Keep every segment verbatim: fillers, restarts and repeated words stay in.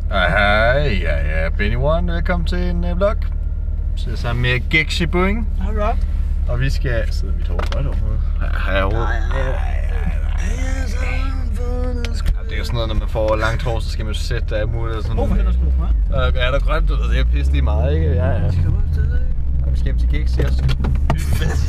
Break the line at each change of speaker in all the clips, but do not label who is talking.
Hej, ja, ja, Benny One, velkommen til en uh, vlog. Så sammen med Gexi Boing.
Alright.
Og vi skal sidde mit hår godt overhovedet. Herovre. Det er jo sådan noget, når man får langt hår, så skal man jo sætte der muligt og sådan noget.
Åh, det er sgu grønt.
Er der grønt? Det er pisse lige meget, ikke? Ja, ja. Vi skal hjem til Gexi også. Vi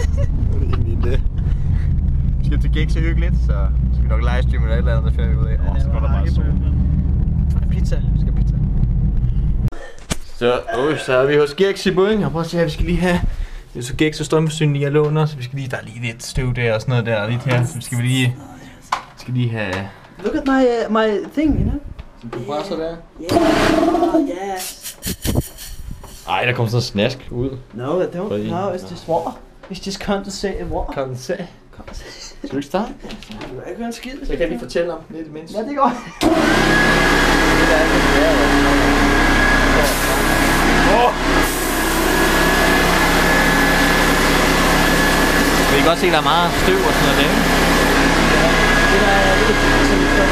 skal til Gexi hyggeligt, så skal vi nok livestreame eller et eller andet, der finder vi ud af. Åh, så går der bare sol.
Pizza.
Vi skal pizza. Så, øh, så er vi hos Gexi Boing, og prøv at se her, vi skal lige have... Det er så Gexi strømforsyning lige at låne, så vi skal lige... Der er lige lidt støv der og sådan noget der, lidt her. Så skal vi lige... skal lige have...
Look at my uh, my thing, you know.
Kompressor der.
Yeah. Yes.
Ej, der kommer sådan en snask ud.
No, I don't. No, it's just water. It's just condensated water.
Condensat.
Condensate.
Skal du ikke starte?
Du er ikke en skid.
Så kan vi fortælle om lidt mindst.
Ja, det går.
Vi kan godt se, at der er meget støv og sådan noget der, ikke?
Det der er lidt sådan lidt.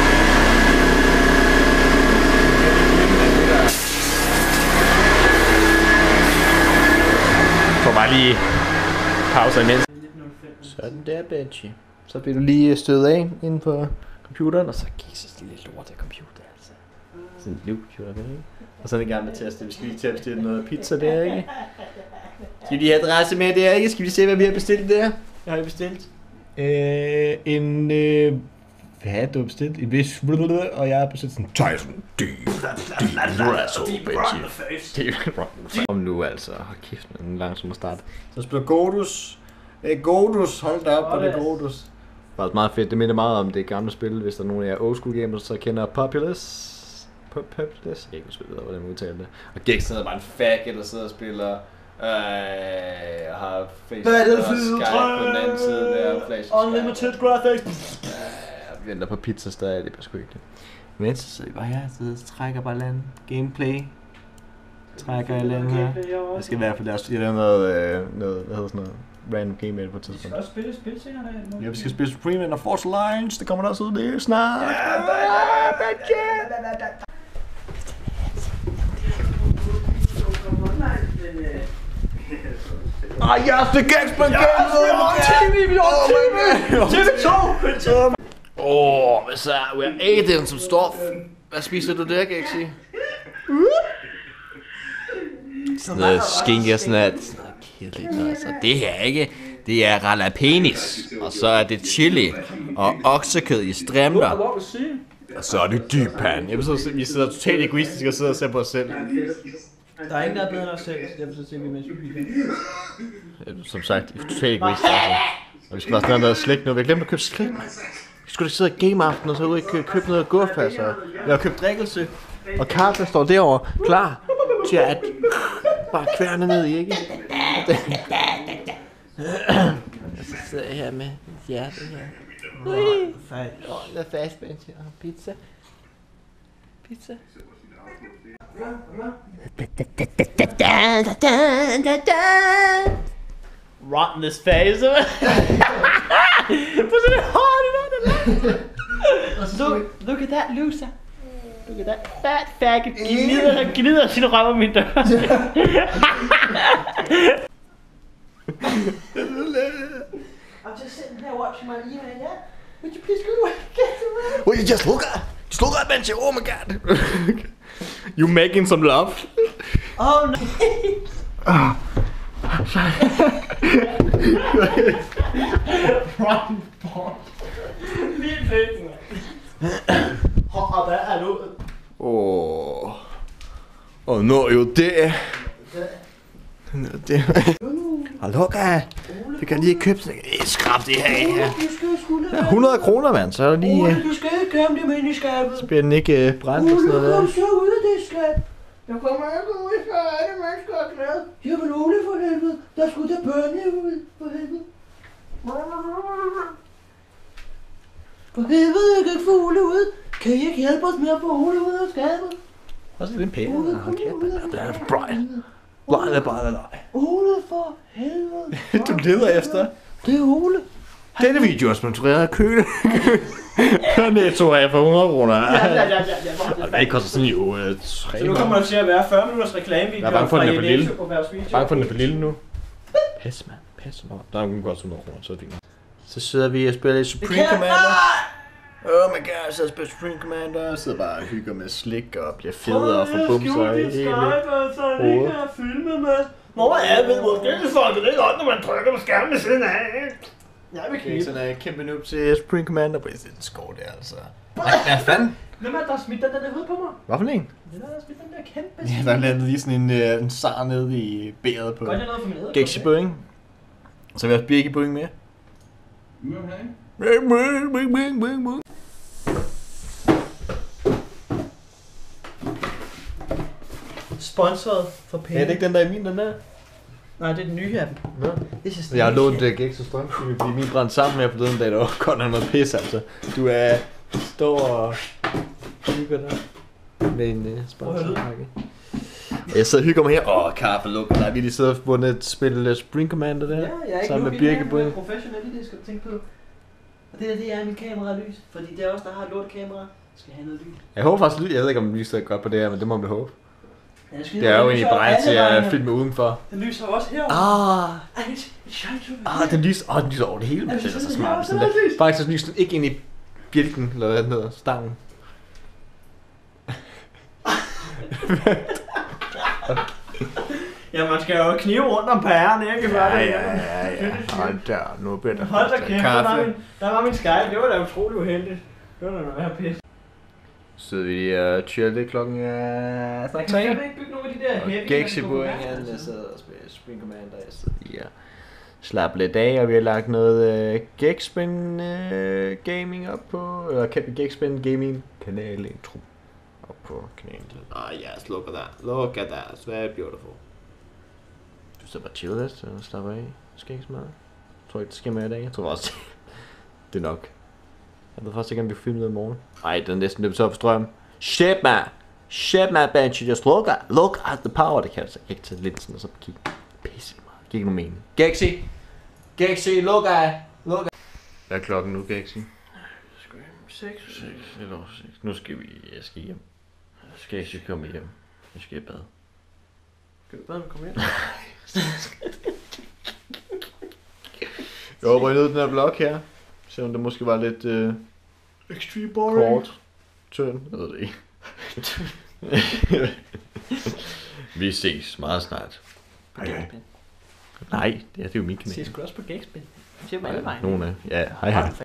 Jeg får bare lige pauser imens. Sådan der, Benji. Så bliver du lige stødet af inde på computeren, og så gik så lidt lort af computer, altså. Sådan en livcomputer, ikke? Og så er det gerne med til at stille. Vi skal lige til at bestille noget pizza der, ikke? Skal vi lige have adresse med der, ikke? Skal vi se, hvad vi har bestilt der? Hvad har vi bestilt? Øh, en... Øh, hvad har du bestilt? En vis... Og jeg har bestilt sådan... Tyson Deep Wrestle, Benji. Om nu altså. Hold kæft, den langsomt at starte. Så spiller Godus. Eh, Godus, hold da op på det Godus. Det er faktisk meget fedt. Det minder meget om det gamle spil. Hvis der er nogen af jer old school gamers, så kender Populous. Populous? Jeg kan ikke huske, hvordan man udtaler det. Og Gexi er bare en faggot, der sidder og spiller. Øh, jeg har Facebook og Skype på den anden side der. Flash
Unlimited graphics.
Jeg venter på pizza stadig, det er sgu ikke det. Men så sidder vi bare her, så trækker bare land. Gameplay. Trækker jeg land her. Jeg skal i hvert fald også lave noget, øh, noget, hvad hedder sådan noget, random game med på et tidspunkt.
Vi skal også spille spil senere.
Ja, vi skal spille Supreme og Force Alliance, det kommer der også ud det snart. Ah, yes, the Gexi Boing!
Yes, vi er on T V, vi er on T V! T V to!
Åh, hvad så? We're Aiden som står. Hvad spiser du der, Gexi? Sådan noget skinke og sådan noget. Sådan noget kedeligt, altså. Det her ikke. Det er ralapenis. Og så er det chili. Og oksekød i strimler. Og så er det dypan. Jeg forstår, vi sidder totalt egoistiske og sidder og ser på os selv.
Der er ingen, der er bedre end os selv, så derfor så ser vi mens vi piger.
Som sagt, vi er totalt egoistiske. Og vi skal bare sådan noget slik nu. Vi har glemt at købe slik, man. Vi skulle da sidde i game aften og så ud og købe noget gurfas. Og jeg har købt drikkelse. Og kaffe står derovre klar til at bare kværne ned i, ikke? Så sidder jeg her med hjertet her. Åh, noget fast, Benji. Og pizza. Pizza.
Rotten this phase. Prøv sådan hard i noget. Look, look at that loser. Look at that fat faggot. Gnider, gnider sin røv af min dør. I'm just sitting there watching my email, yeah? Would you please go away? Get away.
Will you just look at, just look at Benji, oh my god. You making some love?
Oh no.
Ah.
Rotten ball. Lige pænt. Og hvad er nu?
Åh. Og nu jo det. Det. Hold da. Vi kan lige købe sådan en skrab det her. Ja, hundrede kroner, mand. Så er der lige...
Du skal ikke gemme dem ind i skabet.
Så bliver den ikke uh, brændt og sådan noget der.
Kom så ud af det skab. Jeg kommer ikke ud, så er det man skal have glad. Jamen Ole for helvede. Der skulle der børne ud. For helvede. For helvede, jeg kan ikke få Ole ud. Kan I ikke hjælpe os med at få Ole ud af skabet?
Hvad er det en pæne? Det er Brian. Brian er bare nej.
Ole for helvede.
Du leder efter.
Det er Ole.
Denne video er sponsoreret af Køle. Netto er for hundrede kroner.
Ja, ja, ja, ja, ja.
Og det koster sådan jo tre.
Så nu kommer der til at være fyrre minutters reklamevideo.
Jeg er bange for, den er for lille.
Bange
for, den er for lille nu. Pas, mand. Pas. Der er nogen godt hundrede kroner, så er det fint. Så sidder vi og spiller Supreme Commander. Oh my god, så spiller Supreme Commander. Og sidder bare og hygger med slik og bliver federe og får bumser i hele hovedet.
Nå, ja, men måske det folk det er godt, når man trykker på skærmen ved siden af. Jeg vil knippe.
Sådan er kæmpe noob til Supreme Commander. På den skår der, altså. Hvad fanden?
Hvem er der har smidt den der hoved på mig?
Hvad for en?
Det der har smidt den der kæmpe.
Ja, der landede lige sådan en, øh, en sar nede i bæret på
Godt, jeg noget for min æderkop.
Gexi Boeing. Så har vi også Birke Boeing med.
Sponsoret for penge.
Ja, det er ikke den der i min, den der?
Nej, det er den nye af dem.
Nå. Jeg har lånt uh, Gexi strømskyld, fordi min brændte sammen med på den dag, der var godt nok noget pis, altså. Du er står og hygger dig med en uh, sponsorpakke. Jeg sidder og hygger mig her. Åh, oh, kaffe lukker. Der er vi lige siddet og vundet et spil Spring Commander der.
Ja, jeg er ikke
sammen
med
Birke Boeing.
Professionel i det, skal du tænke på. Og det der, det er mit kameralys. Fordi det er også der har et lortekamera. Skal have noget lys.
Jeg håber faktisk lyd. Jeg ved ikke, om lyset er godt på det her, men det må man håbe.
Ja,
det er jo egentlig beregnet til at filme udenfor.
Den lyser også her.
Ah,
Ej,
ah den lyser, oh, den lyser over det hele. Det er så smart. Sådan der. Faktisk så lyser den ikke ind i bjælken, eller hvad den hedder, stangen.
Ja, man skal jo knive rundt om pæren, ikke?
Ja, ja, ja, ja. Hold der, nu bliver der
Hold da kæft, der var min, der var min Skype. Det var da utroligt uheldigt. Det var da noget værre pis.
Så sidder vi lige og chiller lidt klokken er tre.
Kan vi ikke bygge nogle af de der heavy?
Gexi Boeing, jeg sidder og spiller Spring Commander. Jeg sidder lige og slapper lidt af, og vi har lagt noget uh, Gexpin uh, Gaming op på, eller Gexpin Gaming kanal intro op på kanalen. Ah, yes, look at that, look at that, it's very beautiful. Du sidder bare chill lidt, og slapper af. Skal ikke så meget. Jeg tror ikke, det sker mere i dag. Jeg tror også, det er nok. Jeg ved faktisk ikke, om vi filmer det i morgen. Ej, den er næsten løbet op for strøm. Shit, man! Shit, man, Banshee, just look at, look at the power. Det kan jeg altså ikke tage lidt sådan, og så kigge. Pisse meget. Giv ikke nogen mening. Gexi! Gexi, look at, look at. Hvad er klokken nu, Gexi?
seks.
seks eller seks. Nu skal vi, jeg skal hjem. Skal jeg komme hjem? Jeg skal i bad.
Skal du bade, du kommer hjem?
Jeg håber, I nød den her vlog her. Selvom det måske var lidt uh,
extreme boring.
Kort. Tynd. Jeg ved det ikke. Vi ses meget snart.
Okay.
Nej, det er, det er jo min kanal.
Ses du også på Gexpin? Det er jo alle vejen.
Nogle af. Ja, hej hej.